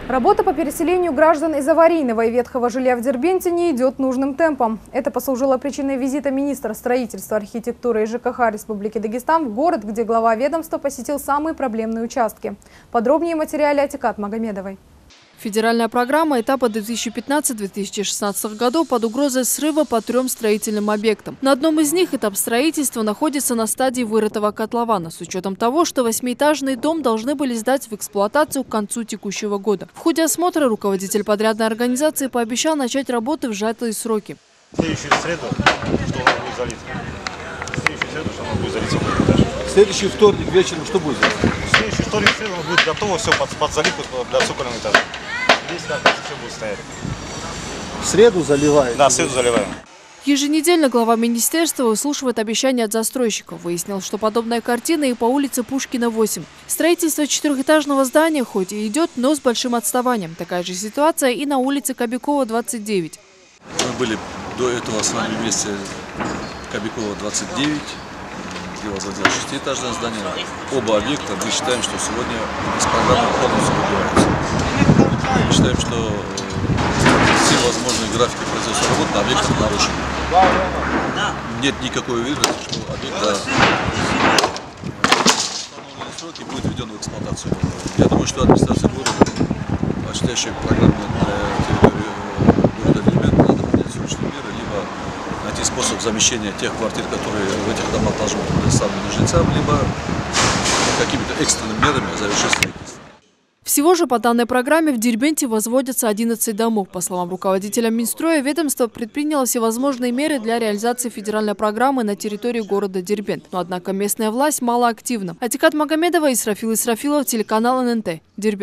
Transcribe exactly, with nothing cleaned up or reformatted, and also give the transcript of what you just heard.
Работа по переселению граждан из аварийного и ветхого жилья в Дербенте не идет нужным темпом. Это послужило причиной визита министра строительства, архитектуры и ЖКХ Республики Дагестан в город, где глава ведомства посетил самые проблемные участки. Подробнее в материале Атикат Магомедовой. Федеральная программа этапа две тысячи пятнадцатого — две тысячи шестнадцатого годов под угрозой срыва по трем строительным объектам. На одном из них этап строительства находится на стадии вырытого котлована, с учетом того, что восьмиэтажный дом должны были сдать в эксплуатацию к концу текущего года. В ходе осмотра руководитель подрядной организации пообещал начать работы в сжатые сроки. В следующую среду, что оно будет залито. В следующую среду, что оно будет залито. В следующий вторник вечером что будет? В следующий вторник среду будет готово все под, под заливку для цокольного этажа. Здесь как все будет стоять. В среду заливаем? Да, в среду заливаем. Еженедельно глава министерства выслушивает обещания от застройщиков. Выяснил, что подобная картина и по улице Пушкина, восемь. Строительство четырехэтажного здания хоть и идет, но с большим отставанием. Такая же ситуация и на улице Кобякова, двадцать девять. Мы были до этого с вами вместе в Кобякова, двадцать девять, где возводилось шестиэтажное здание. Оба объекта мы считаем, что сегодня из программы полностью выбиваются. Мы считаем, что все возможные графики производства работ на объектах нарушены. Нет никакой уверенности, что объект до установленные сроки будет введен в эксплуатацию. Я думаю, что администрация города, осуществляющая программу для территории города Дербент, надо принять срочные меры, либо найти способ замещения тех квартир, которые в этих домах должны быть предоставлены жильцам, либо какими-то экстренными мерами завершить строительство. Всего же по данной программе в Дербенте возводятся одиннадцать домов. По словам руководителя Минстроя, ведомство предприняло всевозможные меры для реализации федеральной программы на территории города Дербент. Но однако местная власть малоактивна. Атикат Магомедова, Исрафил Исрафилов, телеканал эн эн тэ, Дербент.